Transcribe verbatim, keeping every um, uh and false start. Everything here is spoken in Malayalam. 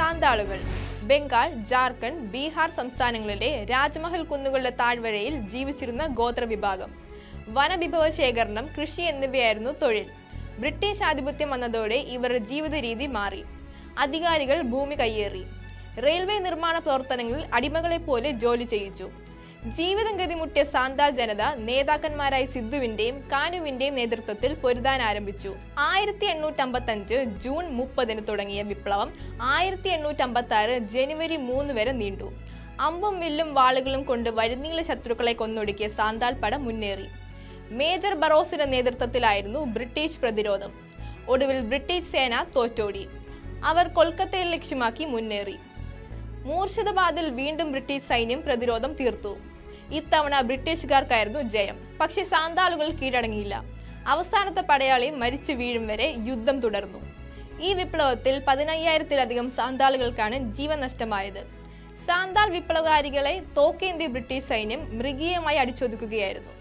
സാന്താളുകൾ ബംഗാൾ, ജാർഖണ്ഡ്, ബീഹാർ സംസ്ഥാനങ്ങളിലെ രാജ്മഹൽ കുന്നുകളുടെ താഴ്വരയിൽ ജീവിച്ചിരുന്ന ഗോത്രവിഭാഗം. വനവിഭവ ശേഖരണം, കൃഷി എന്നിവയായിരുന്നു തൊഴിൽ. ബ്രിട്ടീഷ് ആധിപത്യം വന്നതോടെ ഇവരുടെ ജീവിത രീതി മാറി. അധികാരികൾ ഭൂമി കയ്യേറി. റെയിൽവേ നിർമ്മാണ പ്രവർത്തനങ്ങളിൽ അടിമകളെ പോലെ ജോലി ചെയ്യിച്ചു. ജീവിതം ഗതിമുട്ടിയ സാന്താൾ ജനത നേതാക്കന്മാരായ സിദ്ധുവിന്റെയും കാനുവിന്റെയും നേതൃത്വത്തിൽ പൊരുതാൻ ആരംഭിച്ചു. ആയിരത്തി എണ്ണൂറ്റി അമ്പത്തി അഞ്ച് ജൂൺ മുപ്പതിന് തുടങ്ങിയ വിപ്ലവം ആയിരത്തി എണ്ണൂറ്റി അമ്പത്തി ആറ് ജനുവരി മൂന്ന് വരെ നീണ്ടു. അമ്പും വില്ലും വാളുകളും കൊണ്ട് വഴിനീള ശത്രുക്കളെ കൊന്നൊടുക്കിയ സാന്താൾ പട മുന്നേറി. മേജർ ബറോസിന്റെ നേതൃത്വത്തിലായിരുന്നു ബ്രിട്ടീഷ് പ്രതിരോധം. ഒടുവിൽ ബ്രിട്ടീഷ് സേന തോറ്റോടി. അവർ കൊൽക്കത്തയിൽ ലക്ഷ്യമാക്കി മുന്നേറി. മൂർഷിദാബാദിൽ വീണ്ടും ബ്രിട്ടീഷ് സൈന്യം പ്രതിരോധം തീർത്തു. ഇത്തവണ ബ്രിട്ടീഷുകാർക്കായിരുന്നു ജയം. പക്ഷേ സാന്താളുകൾ കീഴടങ്ങിയില്ല. അവസാനത്തെ പടയാളി മരിച്ചു വീഴും വരെ യുദ്ധം തുടർന്നു. ഈ വിപ്ലവത്തിൽ പതിനയ്യായിരത്തിലധികം സാന്താളുകൾക്കാണ് ജീവൻ നഷ്ടമായത്. സാന്താൾ വിപ്ലവകാരികളെ തോക്കേന്തിയ ബ്രിട്ടീഷ് സൈന്യം മൃഗീയമായി അടിച്ചൊതുക്കുകയായിരുന്നു.